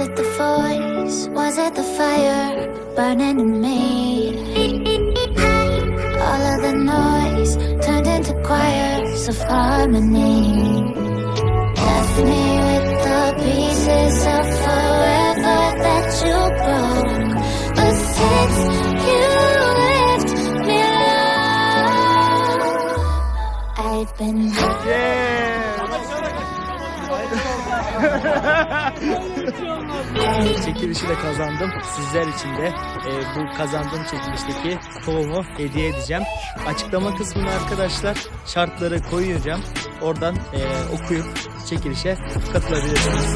it the voice? Was it the fire burning in me? All of the noise turned into choirs of harmony. Left me with the pieces of forever that you broke. But since you left me alone, I've been Çekilişi de kazandım. Sizler için de bu kazandığım çekilişteki tohumu hediye edeceğim. Açıklama kısmına arkadaşlar şartları koyacağım. Oradan okuyup çekilişe katılabilirsiniz.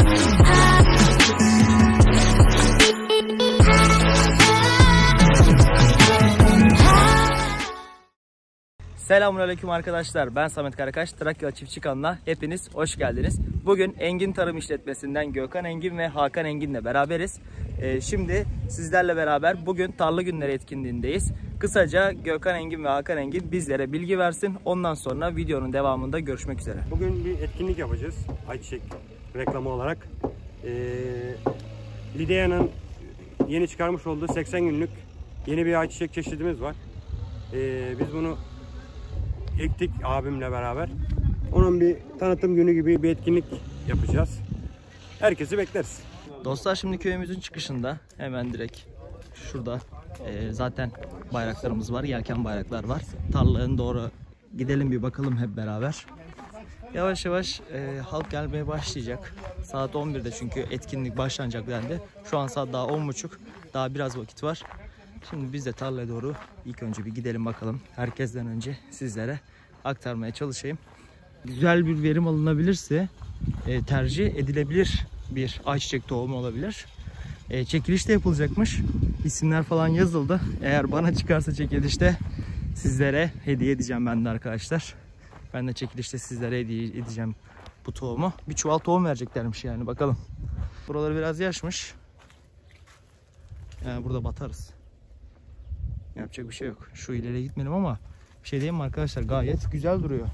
Selamünaleyküm arkadaşlar. Ben Samet Karakaş. Trakya Çiftçi kanalına hepiniz hoş geldiniz. Bugün Engin Tarım İşletmesi'nden Gökhan Engin ve Hakan Engin'le beraberiz. Şimdi sizlerle beraber bugün Tarla Günleri etkinliğindeyiz. Kısaca Gökhan Engin ve Hakan Engin bizlere bilgi versin. Ondan sonra videonun devamında görüşmek üzere. Bugün bir etkinlik yapacağız. Ayçiçek reklamı olarak. Lidea'nın yeni çıkarmış olduğu 80 günlük yeni bir ayçiçek çeşidimiz var. Biz bunu ektik abimle beraber. Onun bir tanıtım günü gibi bir etkinlik yapacağız. Herkesi bekleriz. Dostlar şimdi köyümüzün çıkışında hemen direkt şurada zaten bayraklarımız var. Yelken bayraklar var. Tarlaların doğru gidelim bir bakalım hep beraber. Yavaş yavaş halk gelmeye başlayacak. Saat 11'de çünkü etkinlik başlanacak dendi. Şu an saat daha 10.30. Daha biraz vakit var. Şimdi biz de tarlaya doğru ilk önce bir gidelim bakalım. Herkesten önce sizlere aktarmaya çalışayım. Güzel bir verim alınabilirse tercih edilebilir bir ayçiçek tohumu olabilir. Çekiliş de yapılacakmış. İsimler falan yazıldı. Eğer bana çıkarsa çekilişte sizlere hediye edeceğim ben de arkadaşlar. Ben de çekilişte sizlere hediye edeceğim bu tohumu. Bir çuval tohum vereceklermiş yani bakalım. Buraları biraz yaşmış. Yani burada batarız. Yapacak bir şey yok. Şu ileriye gitmeyelim ama bir şey diyeyim mi arkadaşlar? Gayet güzel duruyor.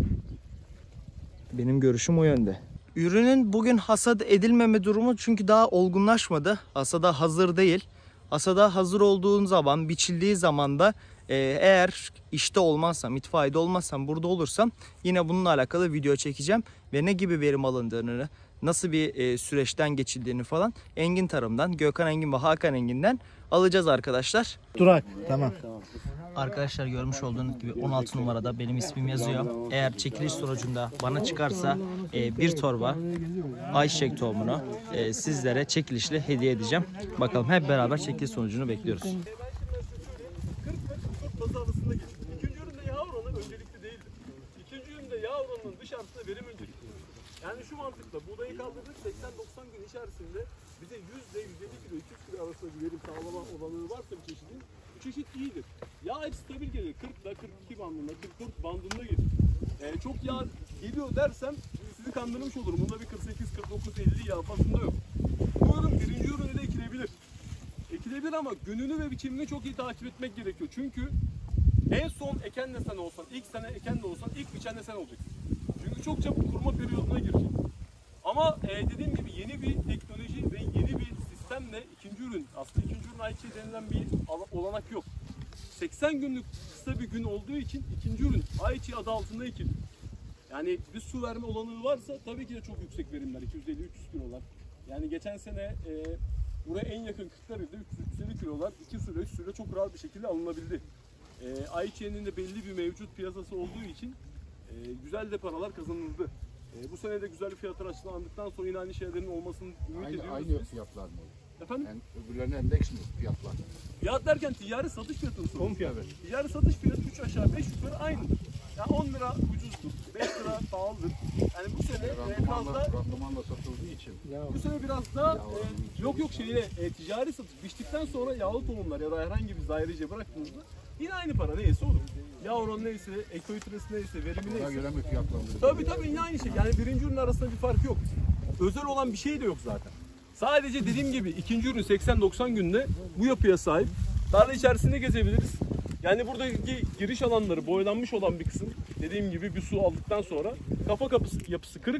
Benim görüşüm o yönde. Ürünün bugün hasat edilmeme durumu çünkü daha olgunlaşmadı. Hasada hazır değil. Hasada hazır olduğun zaman, biçildiği zaman da eğer işte olmazsam, itfaiyede olmazsam, burada olursam yine bununla alakalı video çekeceğim. Ve ne gibi verim alındığını, nasıl bir süreçten geçildiğini falan Engin Tarım'dan, Gökhan Engin ve Hakan Engin'den alacağız arkadaşlar. Durak, tamam. Arkadaşlar görmüş olduğunuz gibi 16 numarada benim ismim yazıyor. Eğer çekiliş sonucunda bana çıkarsa bir torba ayçiçek tohumunu sizlere çekilişle hediye edeceğim. Bakalım hep beraber çekiliş sonucunu bekliyoruz. İkinci üründe yağ oranı öncelikli değildir. İkinci üründe yağ oranının dışarısında verim öncelikli. Yani şu mantıkla buğdayı kaldırdık 80-90 gün içerisinde bize 100 ile 150 kilo 200 kilo arasında bir verim sağlama olanı varsa bir çeşidin bu çeşit iyidir. Yağ hep stabil gelir. 40 ile 42 bandında 44 bandında gelir. Çok yağ geliyor dersem sizi kandırmış olurum. Bunda bir 48, 49, 50 yağ basında yok. Bu ürün birinci ürünü de ekilebilir. Ekilebilir ama gününü ve biçimini çok iyi takip etmek gerekiyor. Çünkü en son eken de sen olsan, ilk sene eken de olsan, ilk biçen de sen olacaksın. Çünkü çok çabuk kuruma periyoduna girecek. Ama dediğim gibi yeni bir teknoloji ve yeni bir sistemle ikinci ürün, aslında ikinci ürün ayçiçeği denilen bir olanak yok. 80 günlük kısa bir gün olduğu için ikinci ürün ayçiçeği adı altında ekilir. Yani bir su verme olanağı varsa tabii ki de çok yüksek verimler, 250-300 kilolar. Yani geçen sene buraya en yakın Kırklareli'de 350 kilolar 2 suyla 3 suyla çok rahat bir şekilde alınabildi. Ayçiçeğinin de belli bir mevcut piyasası olduğu için güzel de paralar kazanıldı. Bu sene de güzel fiyatlar açıklandıktan sonra yine aynı şeylerin olmasını ümit ediyoruz. Aynı fiyatlar mı? Efendim? Yani öbürlerine endeks mi fiyatlar? Fiyat derken ticari satış fiyatını soruyoruz. Fiyatı. Ticari satış fiyatı 3 aşağı 5 yukarı aynıdır. Yani 10 lira ucuzdur, 5 lira pahalıdır. Yani bu sene biraz da randımanla satıldığı için. bu sene biraz da yok ticari satış biçtikten sonra yağlı tohumlar ya da herhangi bir dairece bıraktığınızda yine aynı para neyse olur. Yağ oranı neyse, ekoitresi neyse, verimi neyse. Ona göre mi fiyatlandırılıyor? Tabii yine aynı şey. Yani birinci ürün arasında bir fark yok. Özel olan bir şey de yok zaten. Sadece dediğim gibi ikinci ürün 80-90 günde bu yapıya sahip. Tarla içerisinde gezebiliriz. Yani buradaki giriş alanları boyalanmış olan bir kısım. Dediğim gibi bir su aldıktan sonra kafa yapısı kırık.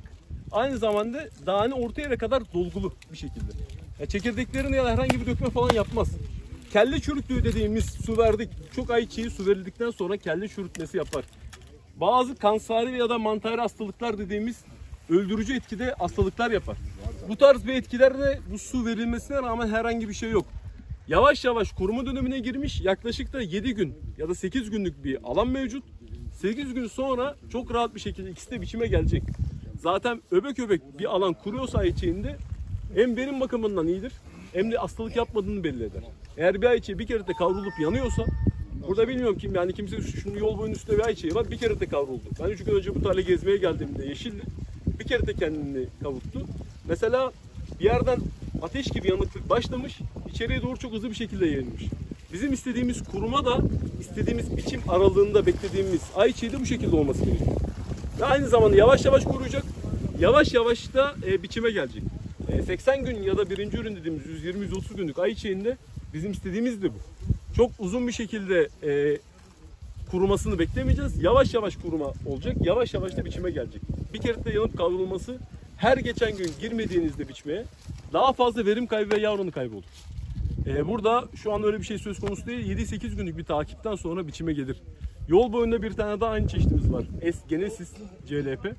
Aynı zamanda dağını orta yere kadar dolgulu bir şekilde. Çekirdeklerini ya da herhangi bir dökme falan yapmaz. Kelle çürüttüğü dediğimiz su verdik. Çok ayçiçeği su verildikten sonra kelle çürütmesi yapar. Bazı kansari ya da mantarı hastalıklar dediğimiz öldürücü etkide hastalıklar yapar. Bu tarz bir etkilerde bu su verilmesine rağmen herhangi bir şey yok. Yavaş yavaş kuruma dönemine girmiş, yaklaşık da 7 gün ya da 8 günlük bir alan mevcut. 8 gün sonra çok rahat bir şekilde ikisi de biçime gelecek. Zaten öbek öbek bir alan kuruyorsa ayçiçeğinde hem verim bakımından iyidir hem de hastalık yapmadığını belli eder. Eğer bir ayçiçeği bir kere de kavrulup yanıyorsa, burada bilmiyorum kim yani kimse şimdi yol boyunun üstünde bir ayçiçeği var, bir kere de kavruldu. Ben 3 gün önce bu tarla gezmeye geldiğimde yeşildi, bir kere de kendini kavuttu. Mesela bir yerden ateş gibi yanıklık başlamış, içeriye doğru çok hızlı bir şekilde yayılmış. Bizim istediğimiz kuruma da istediğimiz biçim aralığında beklediğimiz ayçiçeği de bu şekilde olması gerekiyor. Ve aynı zamanda yavaş yavaş kuruyacak, yavaş yavaş da biçime gelecek. 80 gün ya da birinci ürün dediğimiz 120-130 günlük ayçiçeğinde bizim istediğimiz de bu. Çok uzun bir şekilde kurumasını beklemeyeceğiz. Yavaş yavaş kuruma olacak, yavaş yavaş da biçime gelecek. Bir kere de yanıp kavrulması her geçen gün girmediğinizde biçmeye daha fazla verim kaybı ve yağ oranı kaybı olur. Burada şu an öyle bir şey söz konusu değil. 7-8 günlük bir takipten sonra biçime gelir. Yol boyunda bir tane daha aynı çeşitimiz var. Genesis CLP.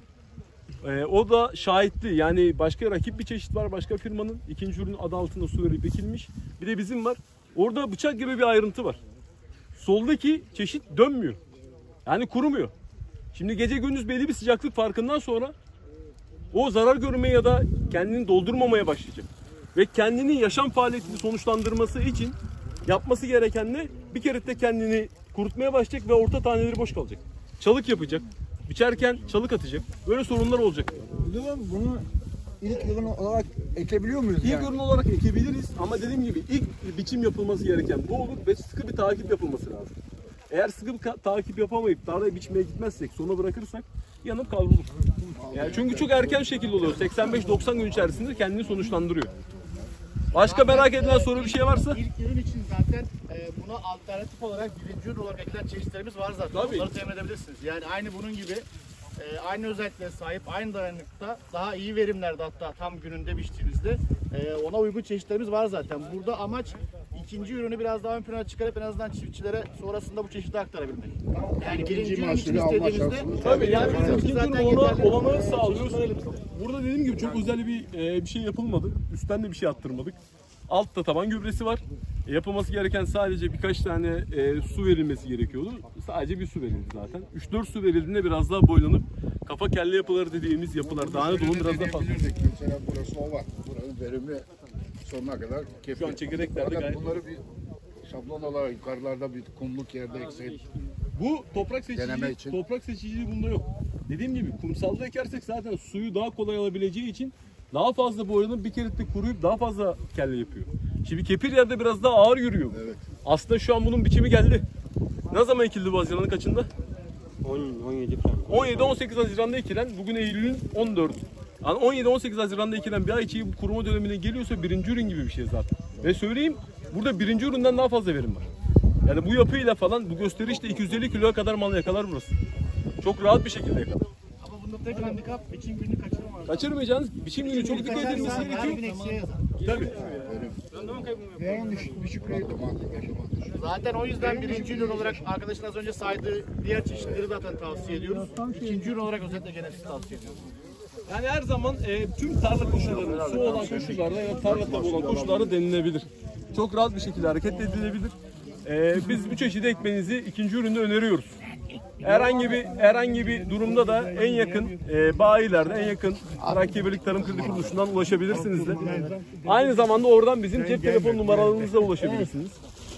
O da şahitli. Yani başka rakip bir çeşit var başka firmanın. İkinci ürün adı altında su verip ekilmiş. Bir de bizim var. Orada bıçak gibi bir ayrıntı var. Soldaki çeşit dönmüyor. Yani kurumuyor. Şimdi gece gündüz belli bir sıcaklık farkından sonra o zarar görmeye ya da kendini doldurmamaya başlayacak. Ve kendini yaşam faaliyetini sonuçlandırması için yapması gereken ne? Bir kere de kendini kurutmaya başlayacak ve orta taneleri boş kalacak. Çalık yapacak. Biçerken çalık atacak. Böyle sorunlar olacak. Bunu ilk ürün olarak ekebiliyor muyuz? İlk ürün olarak ekebiliriz ama dediğim gibi ilk biçim yapılması gereken bu olur ve sıkı bir takip yapılması lazım. Eğer sıkı bir takip yapamayıp tarlaya biçmeye gitmezsek, sona bırakırsak yanıp kavrulur. Yani çünkü çok erken şekilde oluyor. 85-90 gün içerisinde kendini sonuçlandırıyor. Başka merak edilen soru bir şey varsa? İlk ürün için zaten buna alternatif olarak birinci ürün olarak eklenen çeşitlerimiz var zaten. Tabii. Onları temin edebilirsiniz. Yani aynı bunun gibi aynı özelliklere sahip, aynı dayanıklıkta daha iyi verimlerde hatta tam gününde biçtiğinizde ona uygun çeşitlerimiz var zaten. Burada amaç ikinci ürünü biraz daha ön plana çıkarıp en azından çiftçilere sonrasında bu çeşidi aktarabilmek. Yani birinci ürün için istediğimizde Tabii yani bizim ikinci zaten ürün yeterli. olanağı sağlıyoruz. Burada dediğim gibi çok özel bir şey yapılmadı. Üstten de bir şey attırmadık. Altta taban gübresi var. Yapılması gereken sadece birkaç tane su verilmesi gerekiyordu. Sadece bir su verildi zaten. 3-4 su verildiğinde biraz daha boylanıp kafa kelle yapıları dediğimiz yapılar. Tane dolum biraz daha fazla. Mesela burası ova. Buranın verimi sonuna kadar kefil. Şu an çekirdeklerde Fakat gayet... bunları bir şablon olarak yukarılarda bir kumluk yerde eksik. Bu toprak Deneme seçiciliği, için. toprak seçiciliği bunda yok. Dediğim gibi kumsalda ekersek zaten suyu daha kolay alabileceği için daha fazla boylanıp bir kere de kuruyup daha fazla kelle yapıyor. Şimdi kepir yerde biraz daha ağır yürüyor. Evet. Aslında şu an bunun biçimi geldi. Ne zaman ekildi bu Haziran'ın kaçında? 17 falan. 17-18 Haziran'da ekilen, bugün Eylül'ün 14'ü. Yani 17-18 Haziran'da ekilen bir ayçiçeği kuruma dönemine geliyorsa birinci ürün gibi bir şey zaten. Ve söyleyeyim, burada birinci üründen daha fazla verim var. Yani bu yapıyla falan, bu gösterişle 250 kiloya kadar mal yakalar burası. Çok rahat bir şekilde yakalar. ama bunda tek handikap biçim gününü kaçırmamak. Kaçırmayacağınız biçim günü çok dikkat edilmesi Her gün gerekiyor. eksiğe yazar. Tabii. En düşük rate. Zaten o yüzden birinci ürün olarak arkadaşın az önce saydığı diğer çeşitleri zaten tavsiye ediyoruz. İkinci ürün olarak özellikle Genesis tavsiye ediyoruz. Yani her zaman tüm tarla koşullarında, su olan koşullarda ya da tarla tabi olan koşullarda denilebilir. Çok rahat bir şekilde hareket edilebilir. Biz bu çeşidi ekmenizi ikinci üründe öneriyoruz. Herhangi bir durumda da en yakın bayilerde, en yakın Trakya Birlik Tarım Kredi Kuruluşu'ndan ulaşabilirsiniz de. Aynı zamanda oradan bizim cep telefon numaralarımıza ulaşabilirsiniz.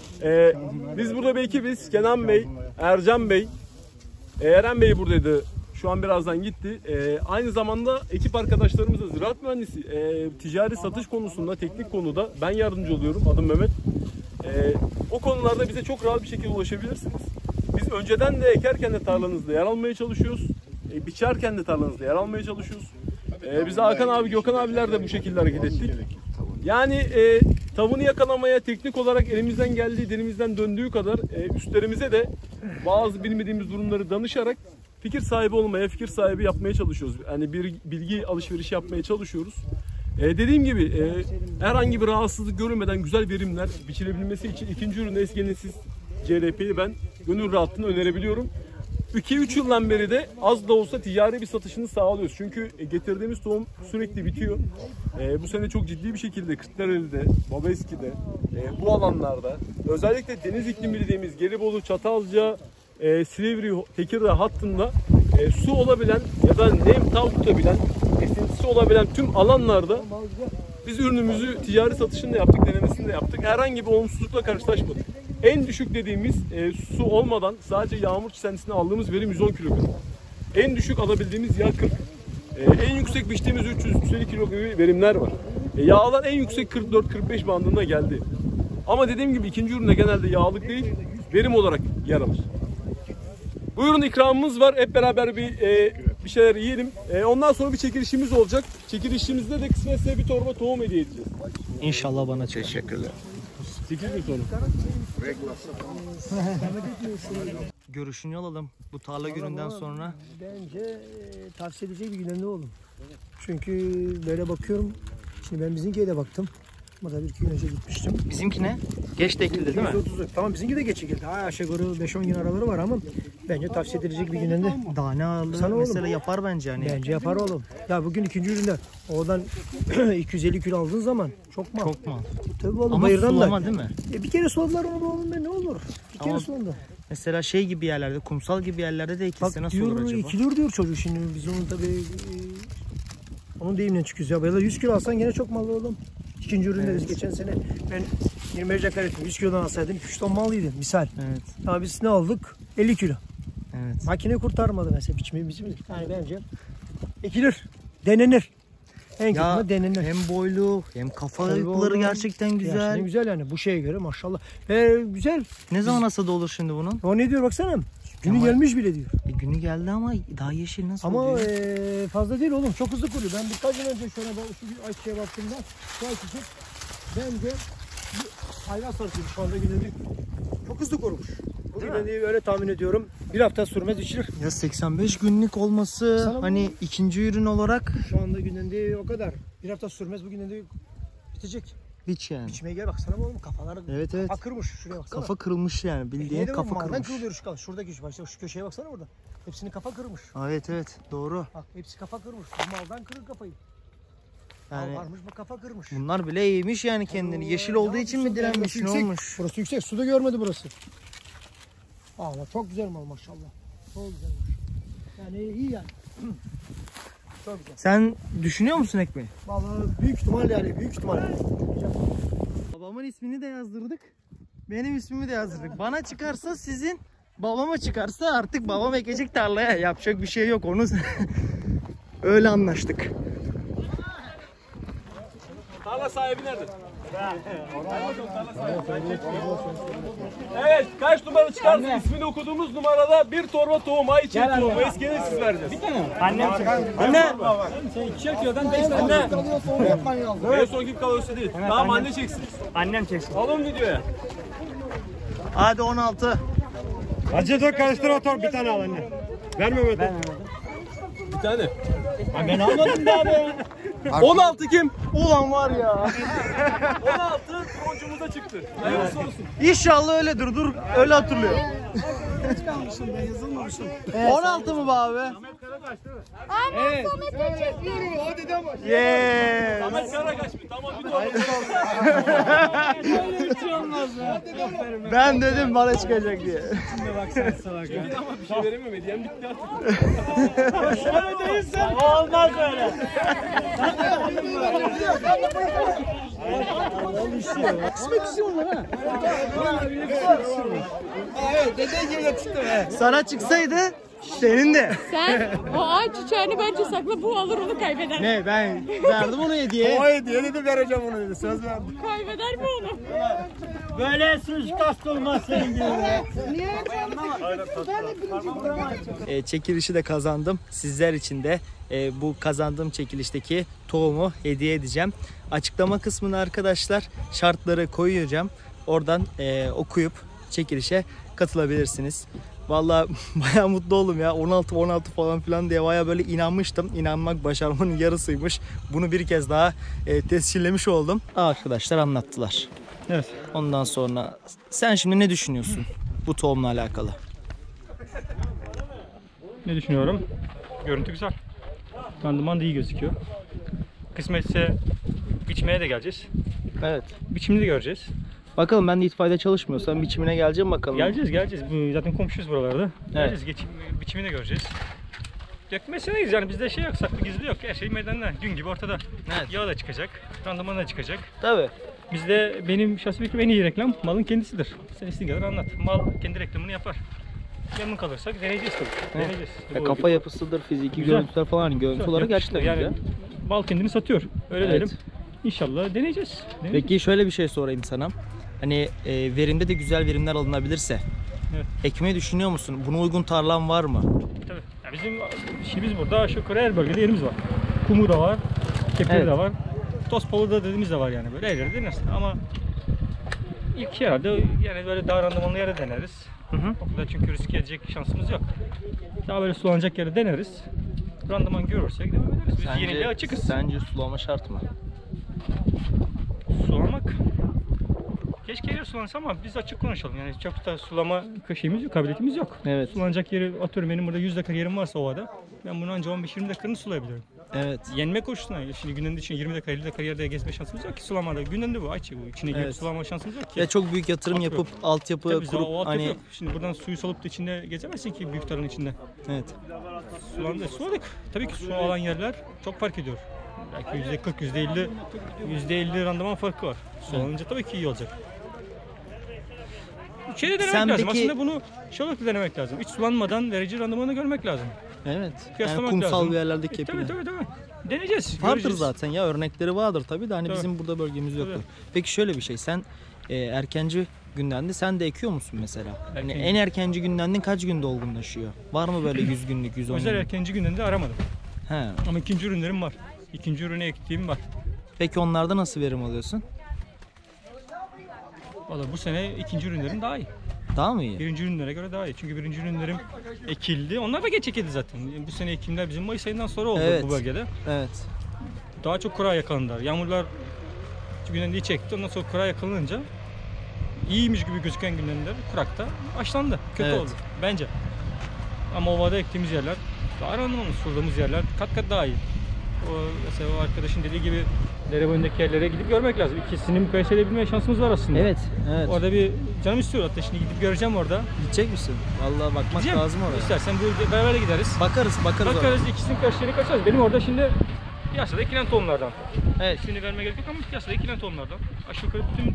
Biz burada bir ekibiz. Kenan Bey, Ercan Bey, Eren Bey buradaydı. Şu an birazdan gitti. Aynı zamanda ekip arkadaşlarımız da ziraat mühendisi, ticari satış konusunda, teknik konuda ben yardımcı oluyorum. Adım Mehmet. O konularda bize çok rahat bir şekilde ulaşabilirsiniz. Biz önceden de ekerken de tarlanızda yer almaya çalışıyoruz. Biçerken de tarlanızda yer almaya çalışıyoruz. Biz Hakan abi, Gökhan abiler de bu şekilde hareket ettik. Yani tavını yakalamaya teknik olarak elimizden geldiği, dilimizden döndüğü kadar üstlerimize de bazı bilmediğimiz durumları danışarak fikir sahibi olmaya, fikir sahibi yapmaya çalışıyoruz. Yani bir bilgi alışverişi yapmaya çalışıyoruz. Dediğim gibi herhangi bir rahatsızlık görülmeden güzel verimler biçilebilmesi için ikinci ürün esgenesiz CRP'yi ben gönül rahatlığını önerebiliyorum. 2-3 yıldan beri de az da olsa ticari bir satışını sağlıyoruz. Çünkü getirdiğimiz tohum sürekli bitiyor. Bu sene çok ciddi bir şekilde Kırklareli'de, Babeski'de, bu alanlarda özellikle deniz iklimi dediğimiz Gelibolu, Çatalca, Silivri, Tekirdağ hattında su olabilen ya da nem tav tutabilen, esintisi olabilen tüm alanlarda biz ürünümüzü ticari satışını da yaptık, denemesini de yaptık. Herhangi bir olumsuzlukla karşılaşmadık. En düşük dediğimiz su olmadan sadece yağmur çisentisine aldığımız verim 110 kilogram. En düşük alabildiğimiz yağ 40. En yüksek biçtiğimiz 350 kilo gibi verimler var. Yağlar en yüksek 44-45 bandında geldi. Ama dediğim gibi ikinci üründe genelde yağlık değil, verim olarak yer alır. Buyurun, ikramımız var. Hep beraber bir şeyler yiyelim. Ondan sonra bir çekilişimiz olacak. Çekilişimizde de kısmetse bir torba tohum hediye edeceğiz. İnşallah bana teşekkürler. 8 gün sonra. Görüşünü alalım bu tarla gününden sonra. Bence tavsiye edecek bir gündemde oğlum. Çünkü böyle bakıyorum. Şimdi ben bizimkiye de baktım. Ama da 1-2 gün önce gitmiştim. Bizimki ne? Geç de ekildi değil mi? %30'luk. Tamam, bizimki de geç ekildi. Aşağı yukarı 5-10 gün araları var ama bence tavsiye edilecek bir gündemde. Daha ne ağırlığı Sana mesela oğlum. yapar bence hani. Bence yapar oğlum. Ya bugün ikinci üründe oradan 250 kilo aldığın zaman çok mal. Çok mu? Tabii oğlum, Ama bayırdan sulama da. değil mi? Bir kere suladılar onu oğlum, ne olur. Bir kere Ama suladı. Mesela şey gibi yerlerde, kumsal gibi yerlerde de ekilse Bak nasıl diyor, olur acaba? ekiliyor diyor çocuk şimdi. Biz onu tabii onun deyimle çıkıyoruz ya. Ya da 100 kilo alsan gene çok mallı oğlum. İkinci üründe biz geçen sene ben 20 Ocak ettim. 100 kilodan alsaydım 2-3 ton malıydı misal. Evet. Ama biz ne aldık? 50 kilo. Evet. Makine kurtarmadı mesela biçimimiz. Yani bence ekilir, denenir. En Ya kötü denenir. hem boylu hem kafa Tabii yapıları oğlum. gerçekten güzel. Gerçekten güzel yani bu şeye göre maşallah. Ve güzel. Ne zaman hasada olur şimdi bunun? O ne diyor baksana. Günü Ama- gelmiş bile diyor. Günü geldi ama daha yeşil nasıl Ama oluyor? fazla değil oğlum. Çok hızlı kuruyor. Ben birkaç gün önce şöyle şu ayçiçeğe baktığımda şu ayçiçek bence hayvan sarısıydı şu anda günlük. Çok hızlı kurumuş. Bugün de öyle tahmin ediyorum. Bir hafta sürmez içilir. Ya 85 günlük olması Sana hani ikinci ürün olarak Şu anda günden o kadar. Bir hafta sürmez, bugün de bitecek. hiç yani. İçmeye gel baksana oğlum, kafaları Evet evet. kafa kırmış. Şuraya baksana. Kafa kırılmış yani, bildiğin kafa Maldan kırılmış. kırılıyor şu kafa. Şuradaki şu köşeye baksana burada. Hepsini kafa kırmış. Evet evet doğru. Bak hepsi kafa kırmış. Bu maldan kırır kafayı. Yani Mal varmış bu kafa kırmış. bunlar bile yemiş yani kendini. Yeşil olduğu için mi direnmiş, ne Yüksek. olmuş? Burası yüksek. Su da görmedi burası. Ama çok güzel mal maşallah. Çok güzel maşallah. Yani iyi yani. Çok güzel. Sen düşünüyor musun ekmeği? Vallahi büyük ihtimal yani, büyük ihtimal. Babamın ismini de yazdırdık. Benim ismimi de yazdırdık. Bana çıkarsa sizin, babama çıkarsa artık babam ekecek tarlaya. Yapacak bir şey yok, onu öyle anlaştık. Tarla sahibi nerede? Evet, kaç numara çıkarsın? İsmini okuduğumuz numarada bir torba tohum, ayçiçeği tohumu, eskene siz verdiniz. Annem çıkar. Anne! Sen 2'şer kilodan 5 tane. En son kim kalırsa değil. Tamam, anne çeksin. Annem çeksin. Alın videoya. Hadi 16. Acı dök, karıştır, otur, bir tane al anne. Verme Mehmet. Bir tane. Ben almadım daha be. 16 kim? Ulan var ya. 16 bronzumuzda çıktı. Hayırlısı olsun. İnşallah öyledir. Dur öyle hatırlıyorum. 16 mı be abi? Evet. Yeah. Ahmet Karakaş mı? Tamam, bir torba. Ben dedim bana çıkacak diye. Ama bir şey veremem, hediyem bitti artık. Şöyle değilsen olmaz öyle. Sana çıksaydı senin de. Sen o ağaç çiçeğini bence sakla, bu alır onu kaybeder. Ne, ben verdim onu hediye. O hediye dedi, vereceğim onu dedi, söz verdim. Kaybeder mi onu? Böyle suikast olmaz senin gibi. Çekilişi de kazandım. Sizler için de bu kazandığım çekilişteki tohumu hediye edeceğim. Açıklama kısmına arkadaşlar şartları koyacağım. Oradan okuyup çekilişe katılabilirsiniz. Vallahi bayağı mutlu oldum ya. 16 falan filan diye bayağı böyle inanmıştım. İnanmak başarmanın yarısıymış. Bunu bir kez daha tescillemiş oldum. Arkadaşlar anlattılar. Evet. Ondan sonra sen şimdi ne düşünüyorsun bu tohumla alakalı? Ne düşünüyorum? Görüntü güzel. Randıman da iyi gözüküyor. Kısmetse biçmeye de geleceğiz. Evet. Biçimini de göreceğiz. Bakalım, ben de itfaiyede çalışmıyorsam biçimine geleceğim bakalım. Geleceğiz. Bu zaten komşuyuz buralarda. Geleceğiz. Biçimini de göreceğiz. Dökmesindeyiz yani, bizde şey yok, saklı gizli yok. Her şey meydanda, gün gibi ortada. Evet. Yağ da çıkacak, randıman da çıkacak. Tabii. Bizde benim şahsi fikrim en iyi reklam malın kendisidir. Sen istediğin kadar anlat. Mal kendi reklamını yapar. Memnun kalırsak deneyeceğiz tabii. Deneyeceğiz. Ya kafa yapısıdır, fiziki Güzel. görüntüler falan, hani görüntü olarak gerçekten yani güzel. mal kendini satıyor. Öyle Evet. diyelim. İnşallah deneyeceğiz. Peki şöyle bir şey sorayım sana. Hani verimde de güzel verimler alınabilirse ekmeği düşünüyor musun? Buna uygun tarlan var mı? Tabii. Ya bizim işimiz burada aşağı yukarı her bölgede yerimiz var. Kumu da var, kepiri de var. Toz polu da dediğimiz de var yani, böyle her yerde deneriz. Ama ilk herhalde yani böyle daha randımanlı yere deneriz. O kadar çünkü riske edecek şansımız yok. Daha böyle sulanacak yere deneriz. Randıman görürsek devam ederiz. Biz yeniliğe açıkız. Sence sulama şart mı? Sulamak keşke yer sulansa ama biz açık konuşalım. Yani çok da sulama şeyimiz yok, kabiliyetimiz yok. Evet. Sulanacak yeri, atıyorum benim burada 100 dakika yerim varsa ovada, ben bunu ancak 15-20 dakikanı sulayabilirim. Evet. Yenme koşusuna, şimdi günün için 20 dakika 50 dakika yerde gezme şansımız yok ki sulamada. Gününde bu ayçiçeği bu. İçine girip sulama şansımız yok ki. Ya çok büyük yatırım yapıp altyapı kurup o hani yok. Şimdi buradan suyu salıp da içinde gezemezsin ki büyük tarlanın içinde. Evet. Sulandı, suladık. Tabii ki su alan yerler çok fark ediyor. Belki %40, %50 randıman farkı var. Sulanınca tabii ki iyi olacak. Şeyde denemek lazım. Peki... Aslında bunu şöyle denemek lazım. Hiç sulanmadan verici randımanı görmek lazım. Evet. Yani kumsal lazım. bir yerlerde kepine. Tabii. Deneyeceğiz. Vardır göreceğiz. zaten ya, örnekleri vardır tabii de hani Tabii. bizim burada bölgemiz yoktur. Peki şöyle bir şey, sen erkenci günden sen de ekiyor musun mesela? Hani en erkenci günden kaç günde olgunlaşıyor? Var mı böyle 100 günlük, 110 günlük? Özel erkenci günden de aramadım. He. Ama ikinci ürünlerim var. İkinci ürüne ektiğim var. Peki onlarda nasıl verim alıyorsun? Valla bu sene ikinci ürünlerim daha iyi. Daha mı iyi? Birinci ürünlere göre daha iyi. Çünkü birinci ürünlerim ekildi. Onlar da geç ekildi zaten. Bu sene ekimler bizim Mayıs ayından sonra oldu bu bölgede. Evet. Daha çok kura yakalandılar. Yağmurlar günden iyi çekti. Ondan sonra kura yakalanınca iyiymiş gibi gözüken günlerinde kurakta açlandı. Kötü oldu bence. Ama ovada ektiğimiz yerler daha randımanlı, suladığımız yerler kat daha iyi. Mesela o arkadaşın dediği gibi dere boyundaki yerlere gidip görmek lazım. İkisini mukayese edebilme şansımız var aslında. Evet. Orada bir canım istiyor, hatta şimdi gidip göreceğim orada. Gidecek misin? Vallahi bakmak Gideceğim. lazım oraya. İstersen bu beraber de gideriz. Bakarız. İkisinin karşılığını kaçarız. Benim orada şimdi piyasada ekilen tohumlardan. Evet. Şimdi vermeye gerek yok ama piyasada ekilen tohumlardan. Aşağı yukarı bütün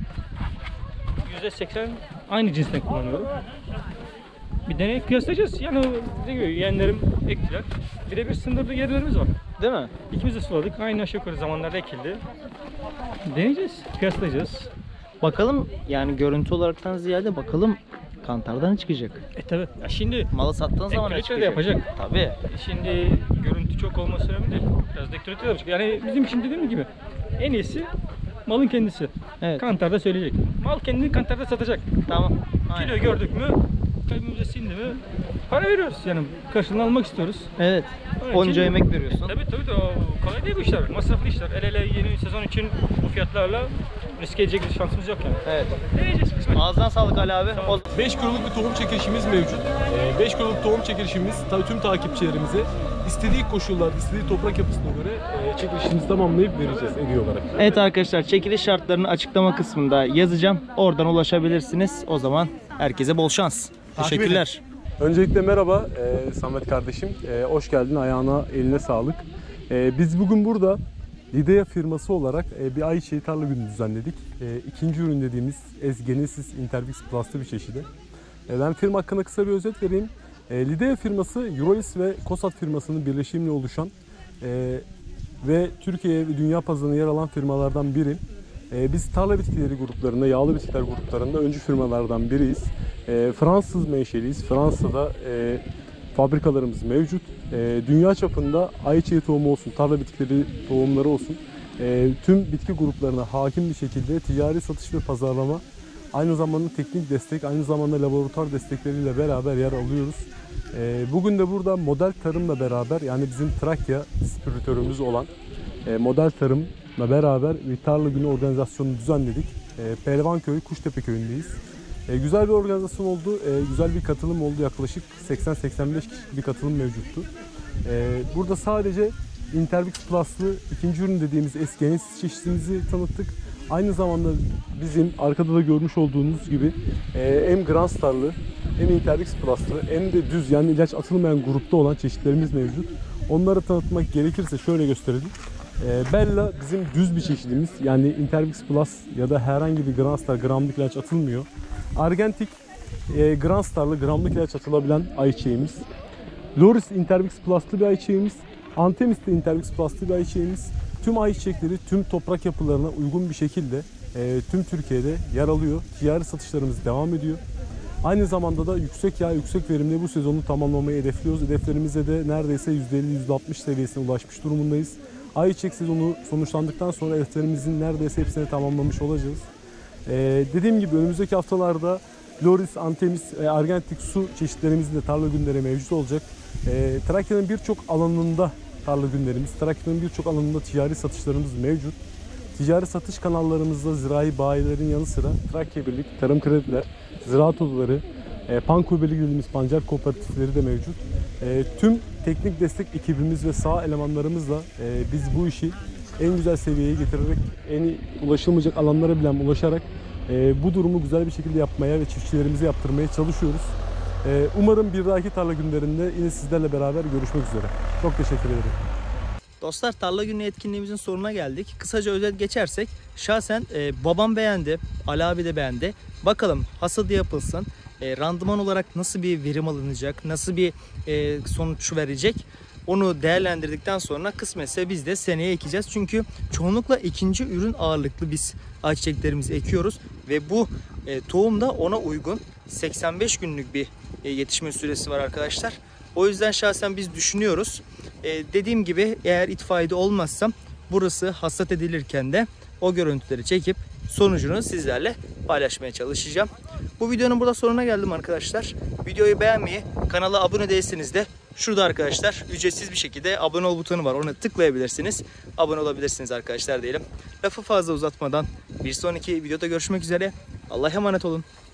%80 aynı cinsten kullanıyorum. Bir deney kıyaslayacağız. Yani dediğim gibi yeğenlerim ektiler. Birebir sınırlı yerlerimiz var. Değil mi? İkimiz de suladık. Aynı aşağı yukarı zamanlarda ekildi. Deneyeceğiz, kıyaslayacağız. Bakalım yani görüntü olaraktan ziyade bakalım kantardan ne çıkacak? Tabi. Ya şimdi malı sattığın zaman ne çıkacak? de yapacak. Tabii. Şimdi görüntü çok olması önemli değil. Biraz da ekstrüte de yapacak. Yani bizim için dediğim gibi en iyisi malın kendisi. Evet. Kantarda söyleyecek. Mal kendini kantarda satacak. Tamam. Kilo gördük mü, kalbimize sindi mi para veriyoruz. Yani karşılığını almak istiyoruz. Evet. Onca emek veriyorsun. Tabii o kolay değil bu işler. Masraflı işler. El ele yeni sezon için bu fiyatlarla riske edecek bir şansımız yok yani. Evet. Deneyeceğiz kısmet. Ağzından sağlık Ali abi. 5 kiloluk bir tohum çekilişimiz mevcut. 5 kiloluk tohum çekilişimiz tüm takipçilerimize istediği koşullarda, istediği toprak yapısına göre çekilişimizi tamamlayıp vereceğiz hediye olarak. Evet arkadaşlar, çekiliş şartlarını açıklama kısmında yazacağım. Oradan ulaşabilirsiniz. O zaman herkese bol şans. Teşekkürler. Öncelikle merhaba Samet kardeşim. Hoş geldin. Ayağına, eline sağlık. Biz bugün burada Lidea firması olarak bir ayçiçeği tarla günü düzenledik. İkinci ürün dediğimiz Genesis Intervix Plus'lı bir çeşidi. Ben firma hakkında kısa bir özet vereyim. Lidea firması Eurolis ve Kosat firmasının birleşimiyle oluşan ve Türkiye ve dünya pazarında yer alan firmalardan biri. Biz tarla bitkileri gruplarında, yağlı bitkiler gruplarında öncü firmalardan biriyiz. Fransız menşeliyiz. Fransa'da fabrikalarımız mevcut. Dünya çapında ayçiçeği tohumu olsun, tarla bitkileri tohumları olsun. Tüm bitki gruplarına hakim bir şekilde ticari satış ve pazarlama aynı zamanda teknik destek, aynı zamanda laboratuvar destekleriyle beraber yer alıyoruz. Bugün de burada model tarımla beraber, yani bizim Trakya distribütörümüz olan model tarımla beraber bir tarla günü organizasyonu düzenledik. Pehlivanköy, Kuştepe köyündeyiz. Güzel bir organizasyon oldu, güzel bir katılım oldu. Yaklaşık 80-85 kişilik bir katılım mevcuttu. Burada sadece Interbix Plus'lı ikinci ürün dediğimiz eski Genesis çeşitimizi tanıttık. Aynı zamanda bizim arkada da görmüş olduğunuz gibi hem Grand Star'lı hem Interbix Plus'lı hem de düz, yani ilaç atılmayan grupta olan çeşitlerimiz mevcut. Onları tanıtmak gerekirse şöyle gösterelim. Bella bizim düz bir çeşidimiz, yani Interbix Plus ya da herhangi bir Grand Star gramlık ilaç atılmıyor. Argentik Grand Star'lı gramlık ilaç atılabilen ayçiçeğimiz. Loris Interbix Plus'lı bir ayçiçeğimiz. Antemis de Interbix Plus'lı bir ayçiçeğimiz. Tüm ayçiçekleri tüm toprak yapılarına uygun bir şekilde tüm Türkiye'de yer alıyor. Ticari satışlarımız devam ediyor. Aynı zamanda da yüksek yağ, yüksek verimli bu sezonu tamamlamayı hedefliyoruz. Hedeflerimize de neredeyse %50-%60 seviyesine ulaşmış durumundayız. Ayçiçek sezonu sonuçlandıktan sonra hedeflerimizin neredeyse hepsini tamamlamış olacağız. Dediğim gibi önümüzdeki haftalarda Loris, Antemis, Argentik su çeşitlerimizin de tarla günleri mevcut olacak. Trakya'nın birçok alanında tarla günlerimiz, Trakya'nın birçok alanında ticari satışlarımız mevcut. Ticari satış kanallarımızda zirai bayilerin yanı sıra Trakya Birlik, Tarım Krediler, Ziraat Odaları, Pankubeli dediğimiz pancar kooperatifleri de mevcut. Tüm teknik destek ekibimiz ve sağ elemanlarımızla biz bu işi en güzel seviyeye getirerek, en ulaşılmayacak alanlara bile ulaşarak bu durumu güzel bir şekilde yapmaya ve çiftçilerimize yaptırmaya çalışıyoruz. Umarım bir dahaki tarla günlerinde yine sizlerle beraber görüşmek üzere. Çok teşekkür ederim. Dostlar, tarla günü etkinliğimizin sonuna geldik. Kısaca özet geçersek, şahsen babam beğendi, Ali abi de beğendi. Bakalım hasadı yapılsın, randıman olarak nasıl bir verim alınacak, nasıl bir sonuç verecek, onu değerlendirdikten sonra kısmetse biz de seneye ekeceğiz. Çünkü çoğunlukla ikinci ürün ağırlıklı biz ayçiçeklerimizi ekiyoruz ve bu tohum da ona uygun 85 günlük bir yetişme süresi var arkadaşlar. O yüzden şahsen biz düşünüyoruz. Dediğim gibi, eğer itfaiyede olmazsam burası hasat edilirken de o görüntüleri çekip sonucunu sizlerle paylaşmaya çalışacağım. Bu videonun burada sonuna geldim arkadaşlar. Videoyu beğenmeyi, kanala abone değilseniz de şurada arkadaşlar ücretsiz bir şekilde abone ol butonu var. Ona tıklayabilirsiniz. Abone olabilirsiniz arkadaşlar diyelim. Lafı fazla uzatmadan bir sonraki videoda görüşmek üzere. Allah'a emanet olun.